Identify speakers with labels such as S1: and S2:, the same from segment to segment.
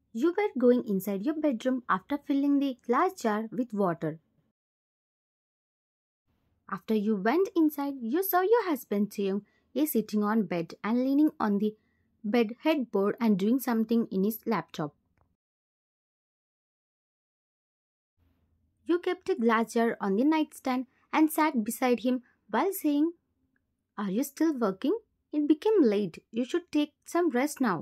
S1: You were going inside your bedroom after filling the glass jar with water. After you went inside, you saw your husband Cheung is sitting on bed and leaning on the bed headboard and doing something in his laptop. You kept a glass jar on the nightstand and sat beside him while saying, "Are you still working? It became late. You should take some rest now."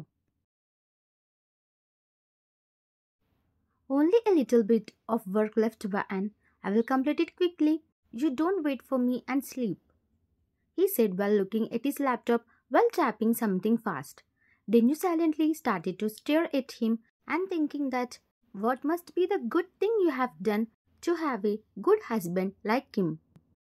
S1: "Only a little bit of work left, Van. I will complete it quickly. You don't wait for me and sleep," he said while looking at his laptop while tapping something fast. Then you silently started to stare at him and thinking that what must be the good thing you have done to have a good husband like him.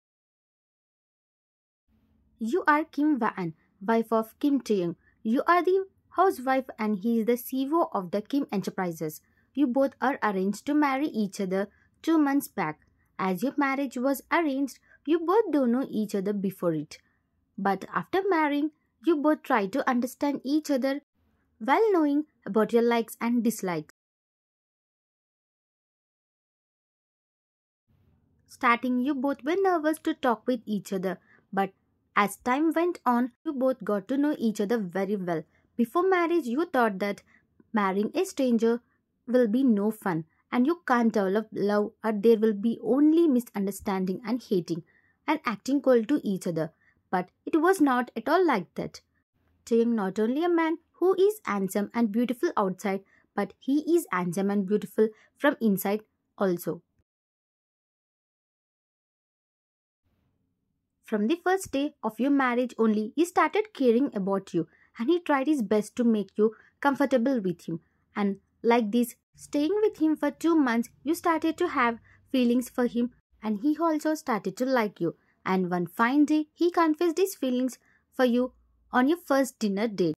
S1: You are Kim Van, wife of Kim Taeyong. You are the housewife and he is the CEO of the Kim Enterprises. You both are arranged to marry each other 2 months back. As your marriage was arranged, you both don't know each other before it. But after marrying, you both try to understand each other while knowing about your likes and dislikes. Starting, you both were nervous to talk with each other, but as time went on, you both got to know each other very well. Before marriage, you thought that marrying a stranger will be no fun and you can't develop love or there will be only misunderstanding and hating and acting cold to each other. But it was not at all like that. Taeyong not only a man who is handsome and beautiful outside, but he is handsome and beautiful from inside also. From the first day of your marriage only, he started caring about you and he tried his best to make you comfortable with him. And like this, staying with him for 2 months, you started to have feelings for him and he also started to like you. And one fine day, he confessed his feelings for you on your first dinner date.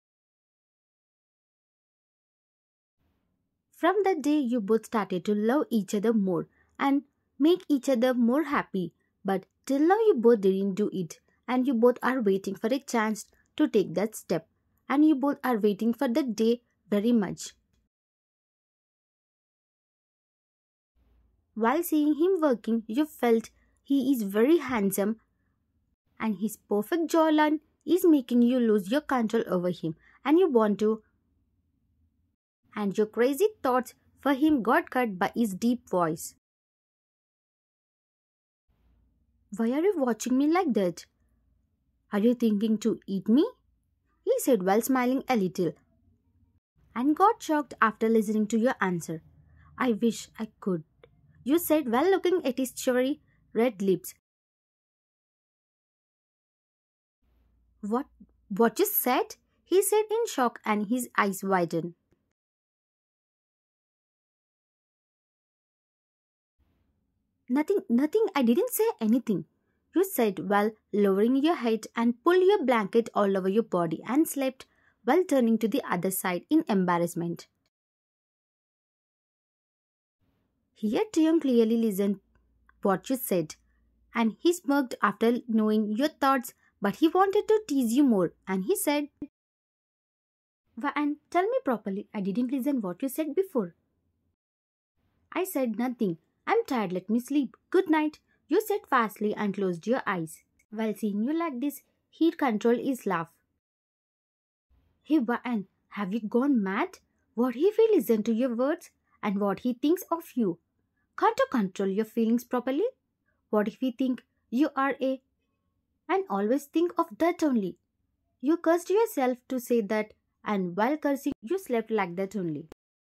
S1: From that day, you both started to love each other more and make each other more happy. But till now, you both didn't do it, and you both are waiting for a chance to take that step, and you both are waiting for the day very much. While seeing him working, you felt he is very handsome, and his perfect jawline is making you lose your control over him, and you want to, and your crazy thoughts for him got cut by his deep voice. "Why are you watching me like that? Are you thinking to eat me?" he said while smiling a little, and got shocked after listening to your answer. "I wish I could," you said while looking at his cherry red lips. What what you said? He said in shock and his eyes widened. Nothing, I didn't say anything," you said while lowering your head and pulled your blanket all over your body and slept while turning to the other side in embarrassment. Here Taeyong clearly listened what you said and he smirked after knowing your thoughts, but he wanted to tease you more and he said, "And tell me properly, I didn't listen what you said before." I said nothing. "I'm tired, let me sleep. Good night," you said fastly and closed your eyes. While seeing you like this, he controlled his laugh. "Hey Waan, have you gone mad? What if he listens to your words and what he thinks of you? Can't you control your feelings properly? What if he think you are a and always think of that only?" You cursed yourself to say that and while cursing you slept like that only.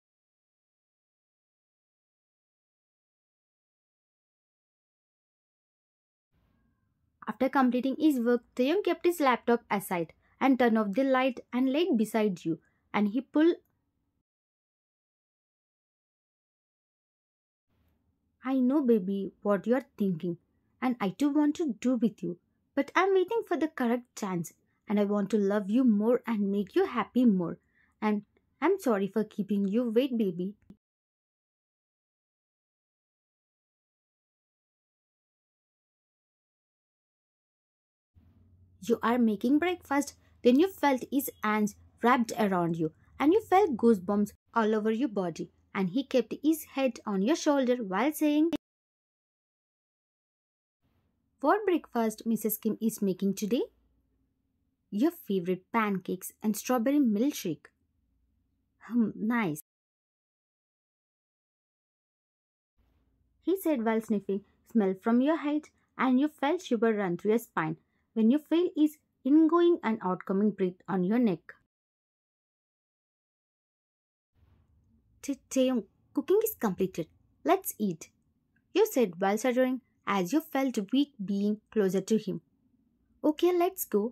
S1: After completing his work, Taeyong kept his laptop aside and turned off the light and laid beside you and he pulled. "I know baby what you are thinking and I too want to do with you, but I'm waiting for the correct chance and I want to love you more and make you happy more and I'm sorry for keeping you wait baby." You are making breakfast, then you felt his hands wrapped around you and you felt goosebumps all over your body. And he kept his head on your shoulder while saying, "What breakfast Mrs. Kim is making today?" "Your favorite pancakes and strawberry milkshake." Nice, he said while sniffing smell from your head, and you felt shiver run through your spine when you feel his ingoing and outgoing breath on your neck. Taeyong, cooking is completed. Let's eat, you said while shuddering as you felt weak being closer to him. Okay, let's go,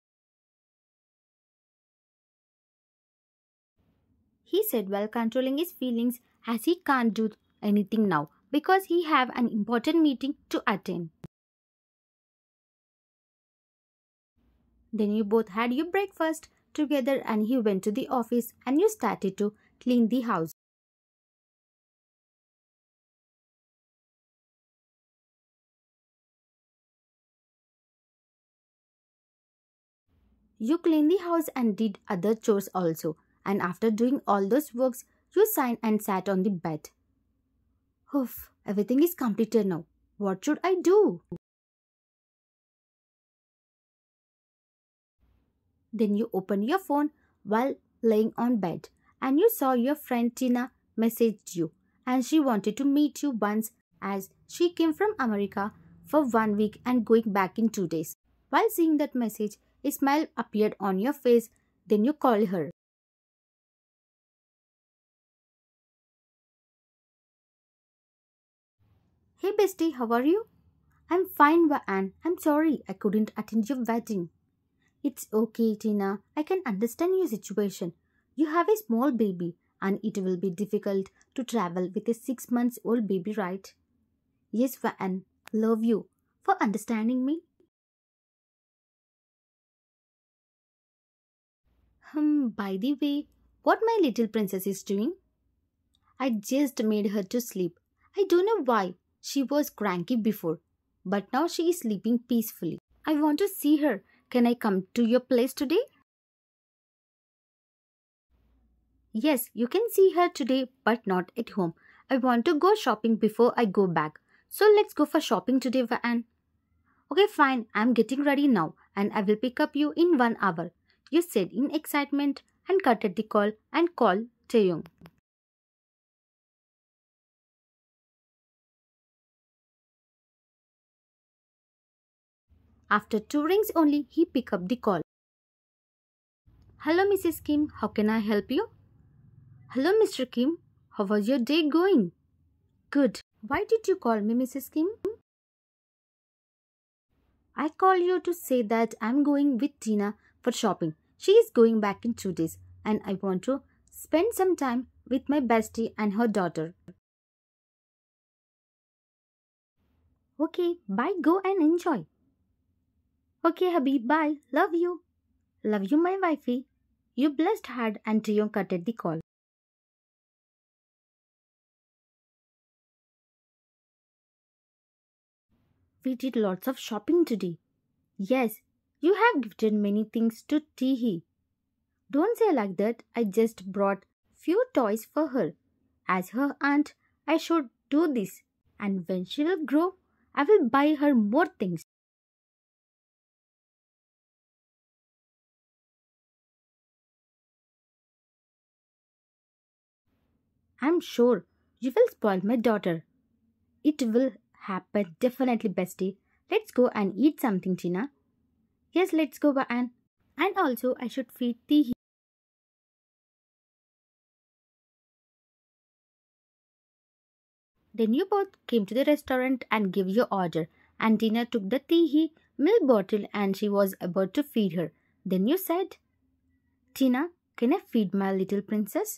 S1: he said while controlling his feelings as he can't do anything now because he have an important meeting to attend. Then you both had your breakfast together and he went to the office and you started to clean the house. You cleaned the house and did other chores also, and after doing all those works, you signed and sat on the bed. Oof, everything is completed now. What should I do? Then you opened your phone while laying on bed and you saw your friend Tina messaged you and she wanted to meet you once as she came from America for 1 week and going back in 2 days. While seeing that message, a smile appeared on your face. Then you called her. "Hey bestie, how are you?" "I'm fine, Anne. I'm sorry I couldn't attend your wedding." "It's okay, Tina. I can understand your situation. You have a small baby and it will be difficult to travel with a 6 months old baby, right?" "Yes, Anne. Love you for understanding me." By the way, what my little princess is doing? I just made her to sleep. I don't know why. She was cranky before, but now she is sleeping peacefully. I want to see her. Can I come to your place today? Yes, you can see her today, but not at home. I want to go shopping before I go back. So let's go for shopping today, Van. Okay, fine. I'm getting ready now and I will pick up you in 1 hour, you said in excitement and cut at the call and called Taeyong. After 2 rings only, he picked up the call. "Hello, Mrs. Kim. How can I help you?" "Hello, Mr. Kim. How was your day going?" "Good. Why did you call me, Mrs. Kim?" "I called you to say that I'm going with Tina for shopping. She is going back in 2 days and I want to spend some time with my bestie and her daughter." "Okay, bye. Go and enjoy." "Okay, hubby. Bye. Love you." "Love you, my wifey." You blessed hard and Taeyong cut at the call. "We did lots of shopping today." "Yes, you have gifted many things to Teehee." "Don't say like that. I just brought few toys for her. As her aunt, I should do this. And when she will grow, I will buy her more things." "I'm sure you will spoil my daughter." "It will happen definitely, bestie. Let's go and eat something, Tina." "Yes, let's go, Anne. And also, I should feed Teehee." Then you both came to the restaurant and gave your order, and Tina took the Teehee milk bottle and she was about to feed her. Then you said, "Tina, can I feed my little princess?"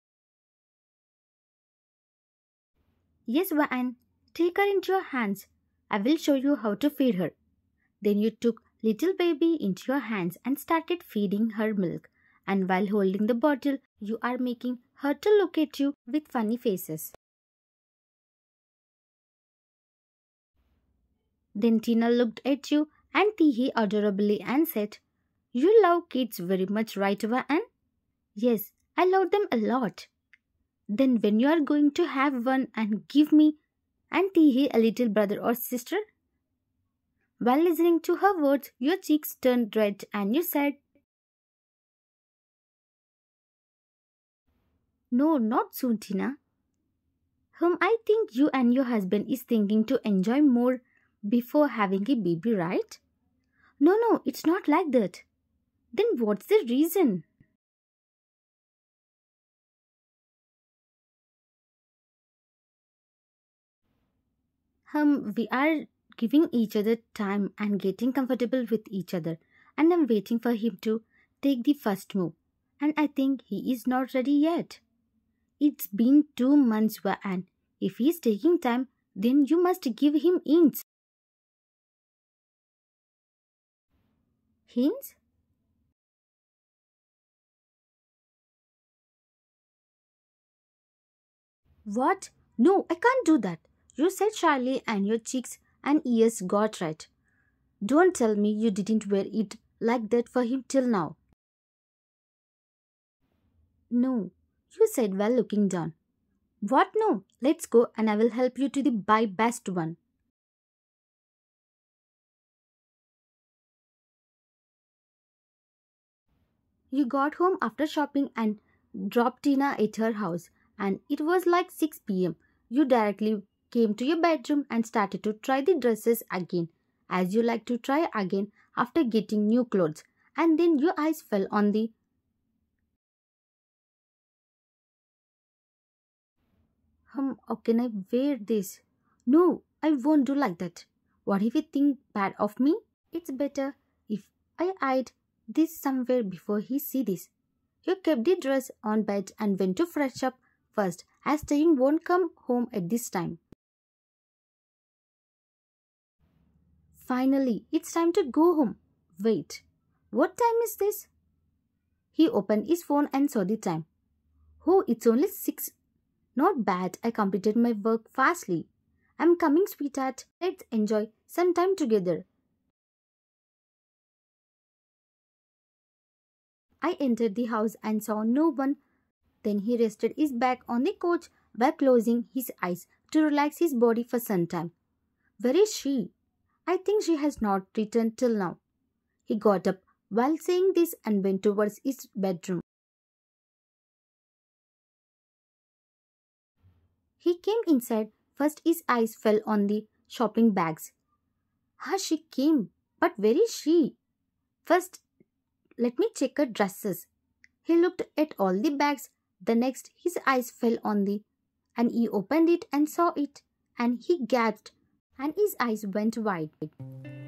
S1: "Yes, Anne. Take her into your hands. I will show you how to feed her." Then you took little baby into your hands and started feeding her milk. And while holding the bottle, you are making her to look at you with funny faces. Then Tina looked at you and Teehee adorably and said, "You love kids very much, right, Anne?" "Yes, I love them a lot. Then when you are going to have one and give me and Tihi a little brother or sister? While listening to her words, your cheeks turned red and you said, No, not soon, Tina. Whom I think you and your husband is thinking to enjoy more before having a baby, right? No, it's not like that. Then what's the reason? We are giving each other time and getting comfortable with each other, and I'm waiting for him to take the first move. And I think he is not ready yet. It's been 2 months, and if he's taking time, then you must give him hints. Hints? What? No, I can't do that. You said shyly, and your cheeks and ears got red. Don't tell me you didn't wear it like that for him till now. No, you said while looking down. What no? Let's go and I will help you to the buy best one. You got home after shopping and dropped Tina at her house, and it was like 6 p.m. You directly came to your bedroom and started to try the dresses again, as you like to try again after getting new clothes, and then your eyes fell on the how can I wear this? No, I won't do like that. What if you think bad of me? It's better if I hide this somewhere before he see this. You kept the dress on bed and went to fresh up first, as Tayin won't come home at this time. Finally, it's time to go home. Wait, what time is this? He opened his phone and saw the time. Oh, it's only 6. Not bad, I completed my work fastly. I'm coming, sweetheart. Let's enjoy some time together. I entered the house and saw no one. Then he rested his back on the couch while closing his eyes to relax his body for some time. Where is she? I think she has not returned till now. He got up while saying this and went towards his bedroom. He came inside. First his eyes fell on the shopping bags. Ah, she came. But where is she? First, let me check her dresses. He looked at all the bags. The next, his eyes fell on the, and he opened it and saw it, and he gasped, and his eyes went wide.